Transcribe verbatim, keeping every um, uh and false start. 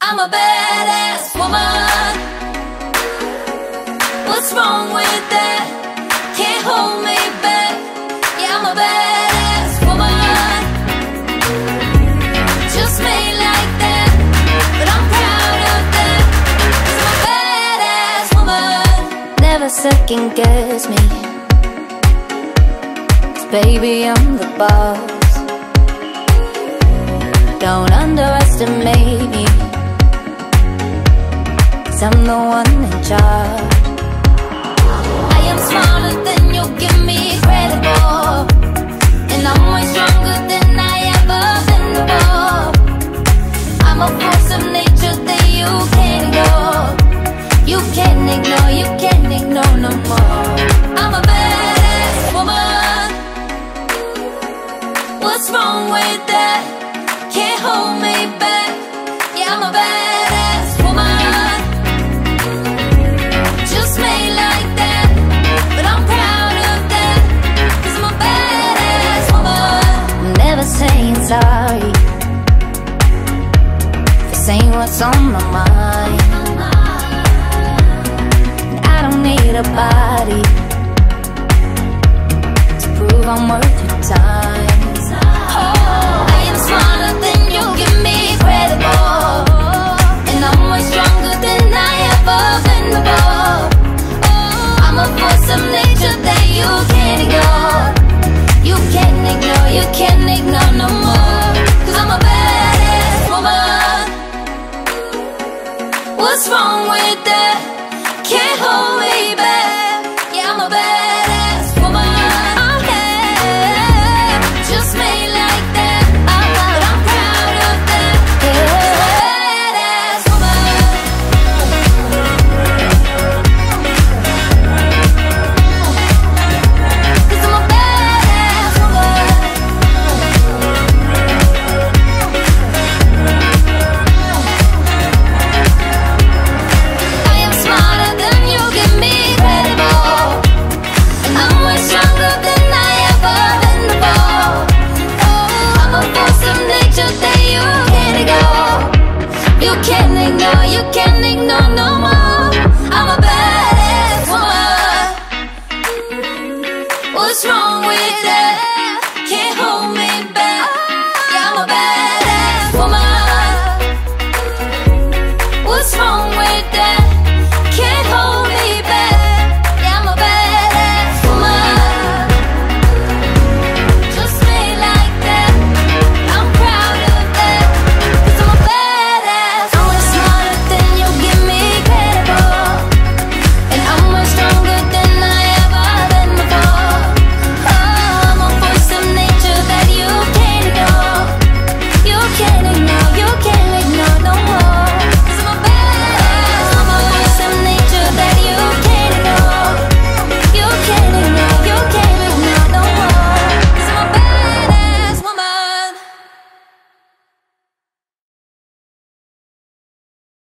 I'm a badass woman. What's wrong with that? Can't hold me back. Yeah, I'm a badass woman. Just made like that, but I'm proud of that. 'Cause I'm a badass woman. Never second guess me, 'cause baby, I'm the boss. Don't underestimate me, 'cause I'm the one in charge. I am smarter than you give me credit for, and I'm way stronger than I ever been before. I'm a force of nature that you can't ignore. You can't ignore, you can't ignore no more. I'm a badass woman. What's wrong with that? Can't hold me back. Yeah, I'm a badass woman. Just made like that, but I'm proud of that. 'Cause I'm a badass woman. I'm never saying sorry for saying what's on my mind. I don't need a body to prove I'm worth your time. Oh, I am smarter than you give me credit for, and I'm way stronger than I ever been before. Oh, I'm a force of nature that you can't ignore. You can't ignore, you can't ignore no more. 'Cause I'm a badass woman. What's wrong with that? Can't hold me back. Yeah, I'm a badass woman. Oh yeah, just made like that, but I'm proud of that. Yeah, badass woman. 'Cause I'm a badass woman. I am smarter than you give me credit for, and I'm way stronger than I ever been before. Oh, I'm a force of nature that you can't ignore. You can't ignore, you can't ignore